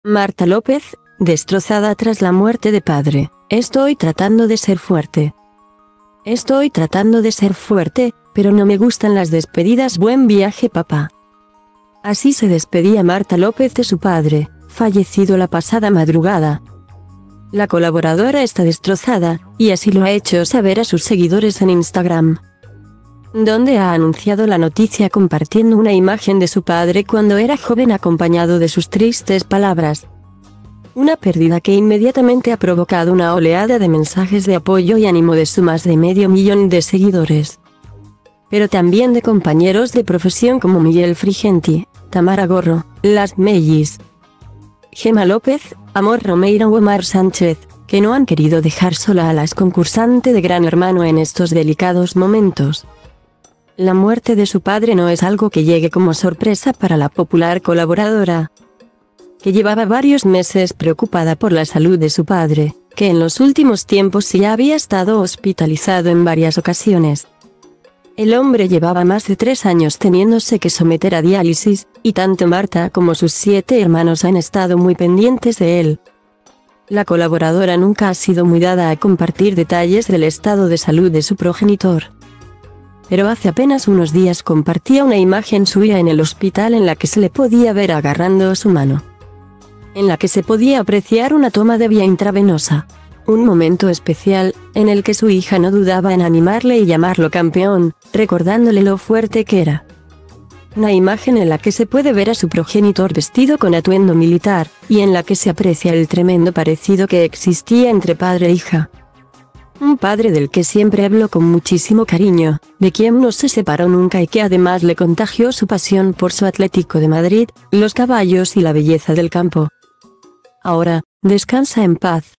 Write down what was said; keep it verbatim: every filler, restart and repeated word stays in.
Marta López, destrozada tras la muerte de padre. Estoy tratando de ser fuerte. Estoy tratando de ser fuerte, pero no me gustan las despedidas. Buen viaje, papá. Así se despedía Marta López de su padre, fallecido la pasada madrugada. La colaboradora está destrozada, y así lo ha hecho saber a sus seguidores en Instagram, donde ha anunciado la noticia compartiendo una imagen de su padre cuando era joven acompañado de sus tristes palabras. Una pérdida que inmediatamente ha provocado una oleada de mensajes de apoyo y ánimo de su más de medio millón de seguidores, pero también de compañeros de profesión como Miguel Frigenti, Tamara Gorro, Las Mellis, Gemma López, Amor Romeiro o Omar Sánchez, que no han querido dejar sola a las concursantes de Gran Hermano en estos delicados momentos. La muerte de su padre no es algo que llegue como sorpresa para la popular colaboradora, que llevaba varios meses preocupada por la salud de su padre, que en los últimos tiempos sí había estado hospitalizado en varias ocasiones. El hombre llevaba más de tres años teniéndose que someter a diálisis, y tanto Marta como sus siete hermanos han estado muy pendientes de él. La colaboradora nunca ha sido muy dada a compartir detalles del estado de salud de su progenitor, pero hace apenas unos días compartía una imagen suya en el hospital en la que se le podía ver agarrando su mano, en la que se podía apreciar una toma de vía intravenosa. Un momento especial, en el que su hija no dudaba en animarle y llamarlo campeón, recordándole lo fuerte que era. Una imagen en la que se puede ver a su progenitor vestido con atuendo militar, y en la que se aprecia el tremendo parecido que existía entre padre e hija. Un padre del que siempre habló con muchísimo cariño, de quien no se separó nunca y que además le contagió su pasión por su Atlético de Madrid, los caballos y la belleza del campo. Ahora, descansa en paz.